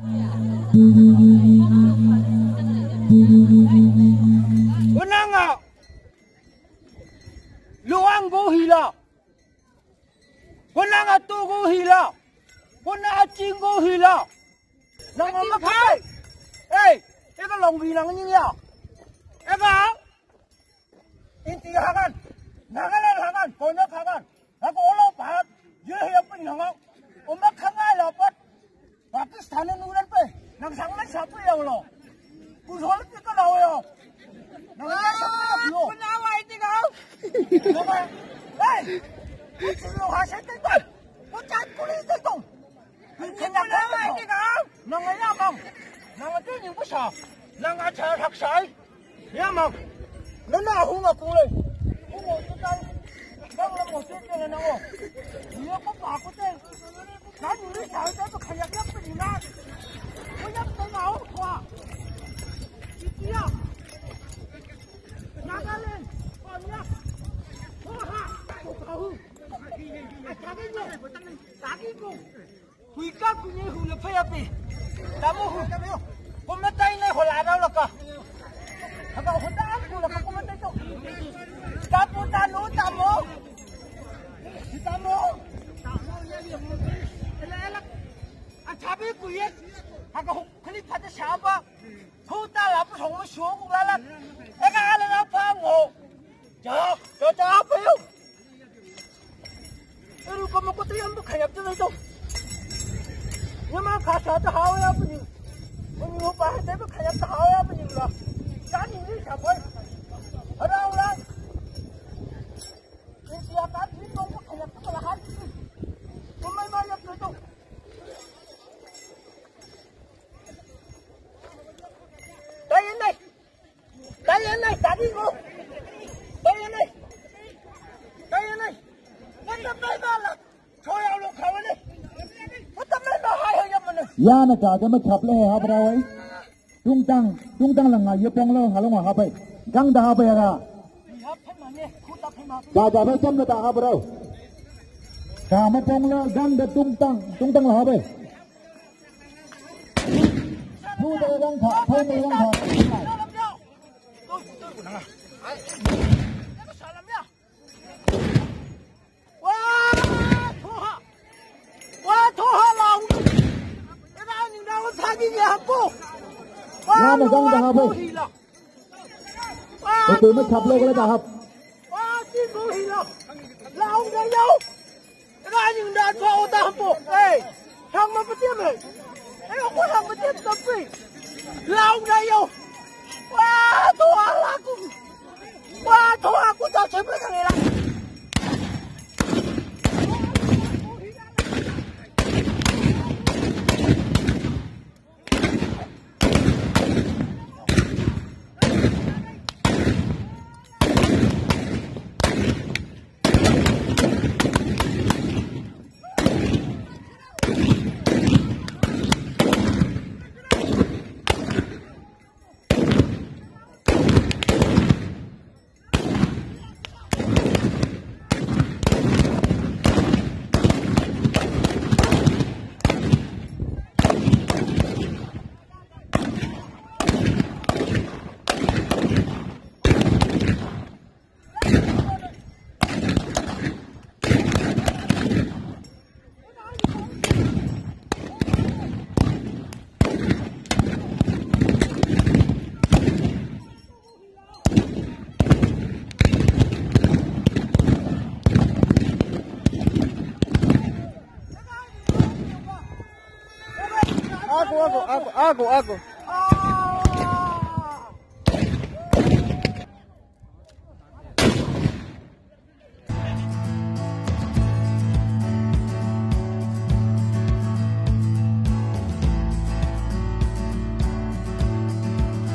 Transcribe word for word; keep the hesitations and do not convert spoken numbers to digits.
Unanga luang go hila Unanga tu go hila Una ching go hila Nang ma khai Ê cái cái lòng gì nang như nhau Em bảo Inti hagan Nagalan hagan Konya hagan Aku olah pahat Dia hidup ni hangang Umak hangai lapat Pakistan nuran pe Nang sangat siapa yang lo Kusol kita lau ya Nang siapa yang lo Kenapa itu kau Kenapa Hei Kucing hasil itu Kucat kulit itu Kenapa itu kau Nang apa bang Nang itu yang besar Nang acar hak sai Ya bang Nana aku ngaku le Aku mau tukang Bang lah mau tukang le nang Dia kok aku teh Nah ini saya tu kayaknya peningat Banyak tengau kuah Ikia Nagaland Banyak Wah Kau Acarin ni Tadi ku Kuika punya hula apa Kamu hula Kumatai ni hula ada laka Agak hula aku laka kumatai tu Kamu tanu tamu Tamu Elak Acabi kuit Agak kali pada siapa Huta lah pasang musuh lalat Agak ada apa ngo Jauh Jauh apa yuk Eru kamu kau yang tu kaya tu itu Memang kasar tu hawa apa ni Menurut bahasa tu kaya tu hawa apa ni lah Kan ini siapa Ada orang Dia kan ini kau kaya tu belahan Memang banyak tu tu Daya naik Daya naik tadi kau Daya naik Daya naik Mana mana lah Kau yang lu kau ni Mana mana hai hai yang mana Ya nak jaga macam apa le apa rawai Tung tang tung tang lang ayo pong lo halong apa Gang dah apa ya kah Jaga macam le dah apa raw Kama pong lo gang dah tung tang tung tang lah apa Tu dah gang thak tu dah gang thak Nama gang dah apa? Itu macam apa le dah apa? Wah, cipu hilang. Lau dah jauh. Cái những đã cho ô tô bộ. Ê, thằng mà bắt tiếp này. Ê, không có thằng bắt tiếp tập gì. Lau dah jauh. Wah, Tuhan aku. Wah, Tuhan aku tak cepat kali lah. Aku, aku, aku, aku, aku.